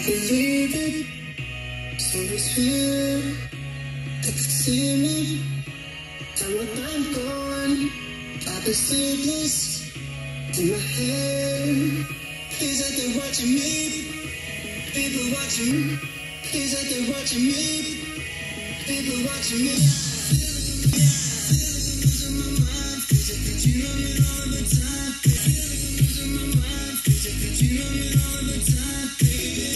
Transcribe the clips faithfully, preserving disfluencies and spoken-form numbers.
believe it. So it's fear that could see me. And when I'm gone, I'll be sleepless in my head. Is that they're watching me? People watching me. Is that they're watching me? People watching me. Losing my mind. Is it that you know me all the time? Losing my mind. Is it that you know me all the time, baby?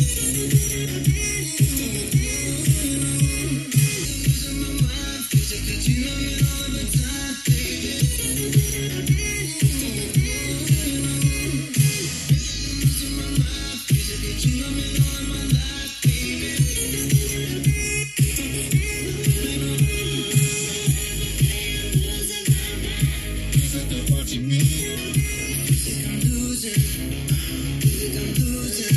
Losing my mind. Is it that you know me all the time, baby? Losing my mind. Is it that you know me all my life, baby? Is that they're watching me? Think I'm losing. Think I'm losing.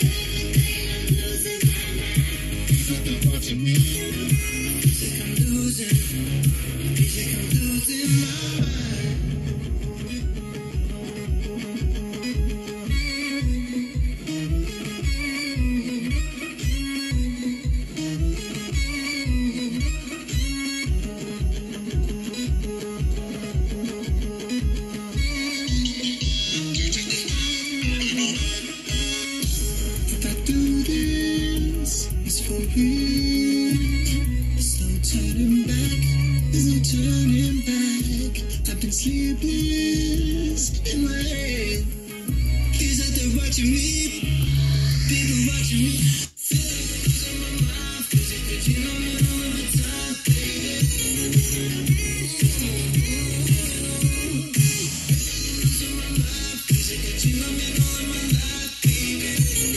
Is that they're watching me? Think I'm losing. Think I'm losing my mind. If I do this, it's for real. There's no turning back. There's no turning back. I've been sleepless in my head. Is that they're watching me? People watching me. Feelings on my mind. Is it that you know me all the time, baby? Feelings on my mind. Is it that you know me all my life, baby?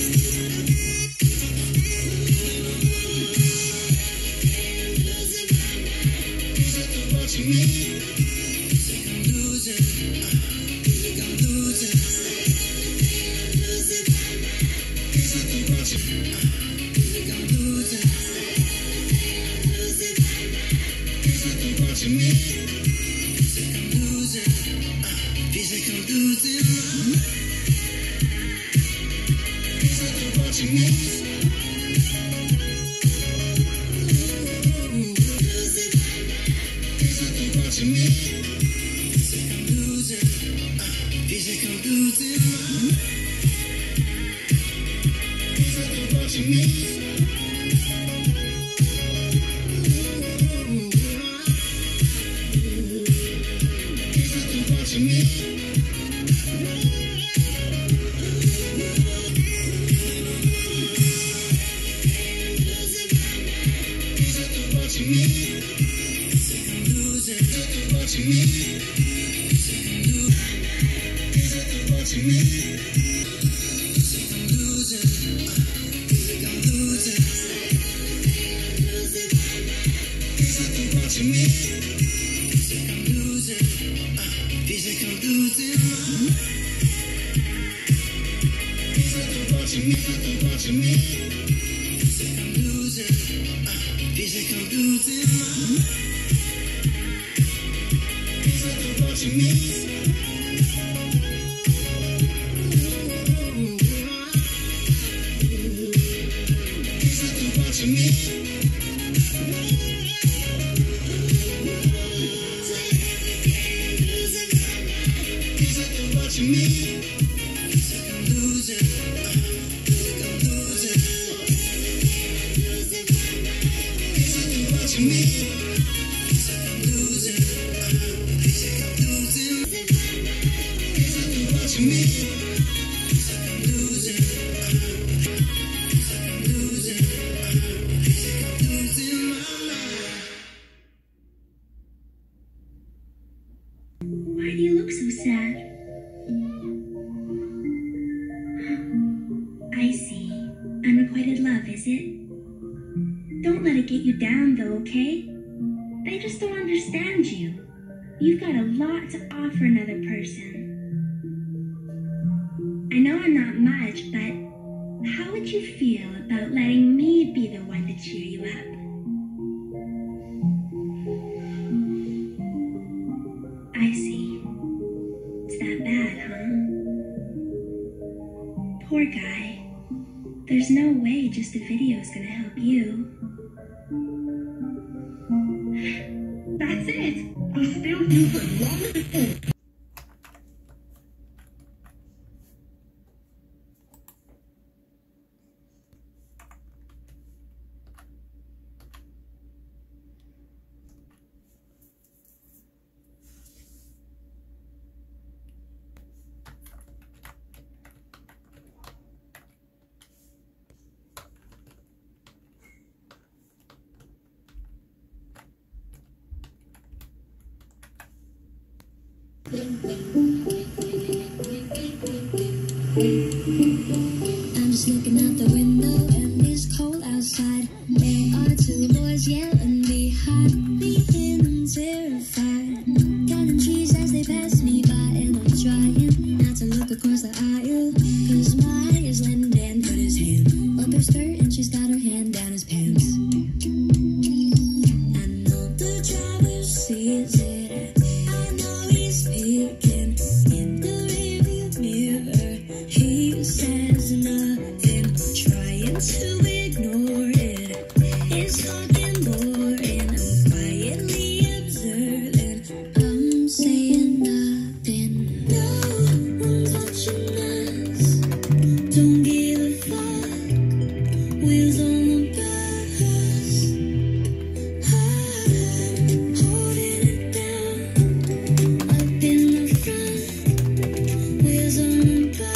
Is that they're watching me? Think I'm losing. Think I'm losing. Is that they're watching me? Think I'm losing. Is that they're watching me? Think I'm losing. Think I'm losing. Is that they're watching me? Is that they're watching me? Think I'm losing. Think I'm losing. Is that they're watching me? Is that they're watching me? Is that they're watching me? Think I'm losing. Is that they're watching me? Think I'm losing. Is that they're watching me? Think I'm losing. Think I'm losing. Is that they're watching me? Think I'm losing. Think I'm losing. Is that they're watching me? Is that they're watching me? Think I'm losing. Think I'm losing. Is that they're watching me? Is that they're watching me? Is that they're watching me? Think I'm losing. Think I'm losing. Is that they're watching me? Think I'm losing. Think I'm losing. Is that they're watching me? Think I'm losing. Think I'm losing. Think I'm losing my mind. Why do you look so sad? I see. Unrequited love, is it? Don't let it get you down, though, okay? They just don't understand you. You've got a lot to offer another person. I know I'm not much, but how would you feel about letting me be the one to cheer you up? I see. It's that bad, huh? Poor guy. There's no way just a video is gonna help you. That's it. He's still using long before. I'm just looking out the window and it's cold outside. There are two boys yelling behind me and I'm terrified. Counting trees as they pass me by and I'm trying not to look across the aisle, cause my eye is letting Dan put his hand up her skirt and she's got her hand down his pants. I know the driver sees it, I know he's peeking in the rearview mirror. He says nothing, trying to ignore it. It's fucking boring, I'm quietly observing. I'm saying nothing, no one's watching us. Don't give a fuck, wheels on the bus. I'm holding it down, up in the front, wheels on the bus.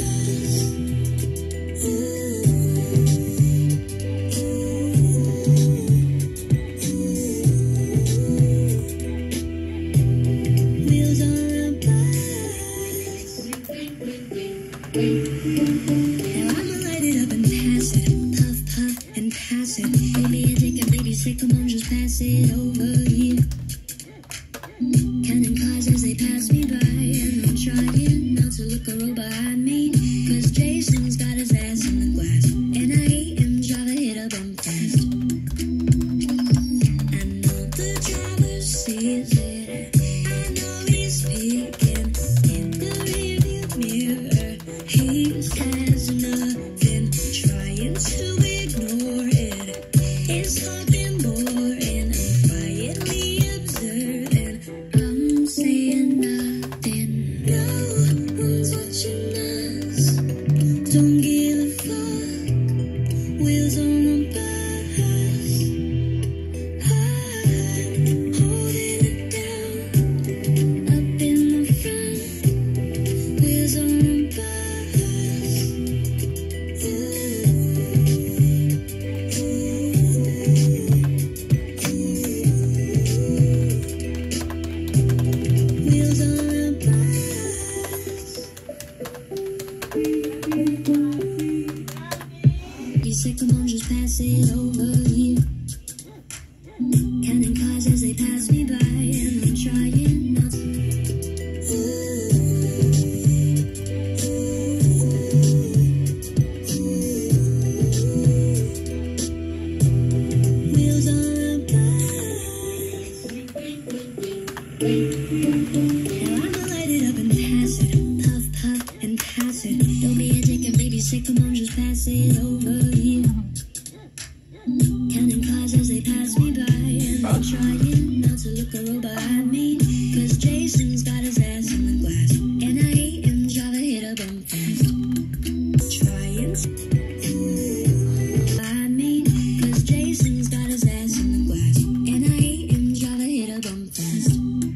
Wheels on the bus. Now I'ma light it up and pass it, puff puff and pass it. Baby, I take a baby sick, come on, just pass it over here. Counting cars as they pass me by, and I'm trying not to look a row behind me, cause Jason's got his ass in the glass, and I hate him, driver hit a bump fast. I know the driver sees it, I know he's peeking in the rearview mirror. He says nothing, trying to ignore it. It's fucking boring, I'm quietly observing. I'm saying nothing, no one's watching us. Don't give a fuck, wheels on the bus. I'm holding it down, up in the front, wheels on the bus. Wheels on the bus. You said, come on, just pass it over here. Counting cars as they pass me by, and I'm trying not to. Wheels on the bus. Now I'ma light it up and pass it, puff puff and pass it. Don't be a dick and baby sick, come on, just pass it over here. Counting cars as they pass me by, and I'm trying not to look a row behind me, cause Jason's got his ass in the glass, and I hate him, driver hit a bump fast. Trying to behind me, cause Jason's got his ass in the glass, and I hate him, driver hit a bump fast.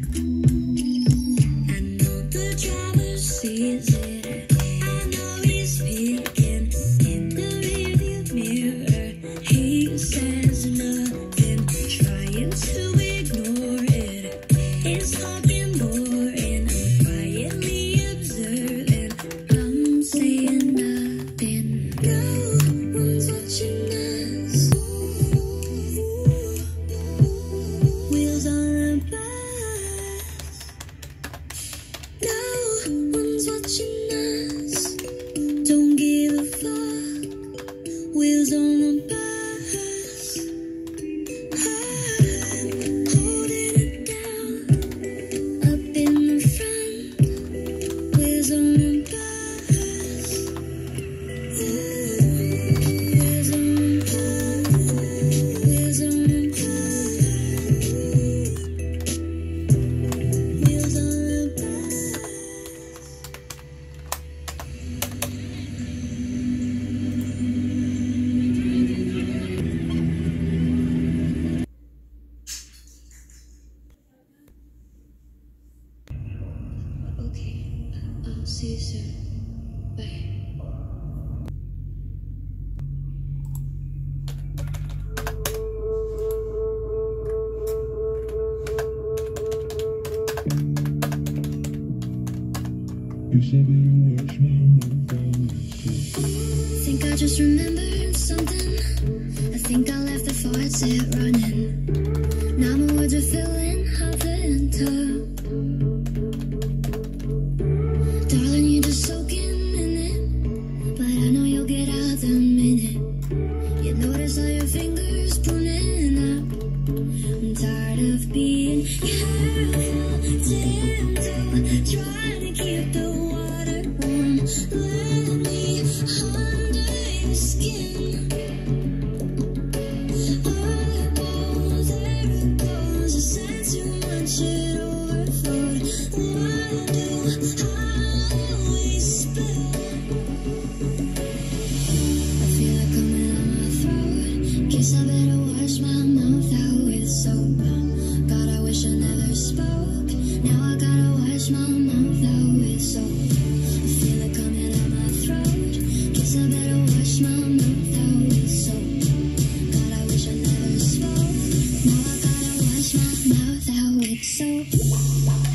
I know the driver sees it, I know he's peeking in the rearview mirror. He says nothing, trying to ignore it. It's fucking boring, I'm quietly observing. I'm saying nothing, no one's watching us. Wheels on the bus. No one's watching us. Don't give a fuck. Wheels on the bus. I'm holding it down, up in the front. Wheels on the bus. see you soon. Bye. Think I just remembered something. I think I left the faucet running. Now my words are filling half the tub. Darling, you're just soaking in it, but I know you'll get out the minute you notice all your fingers pruning up. I'm tired of being held into, trying to keep the water warm. Let me under your skin. Oh, there it goes. I said too much, it overflowed. Why do I always spill? I feel it coming out my throat. Guess I better wash my mouth out with soap. God, I wish I never spoke. Now I gotta wash my mouth out with soap. I feel it coming out my throat. Guess I better wash my mouth out with soap. God, I wish I never spoke. Now I gotta wash my mouth out with soap.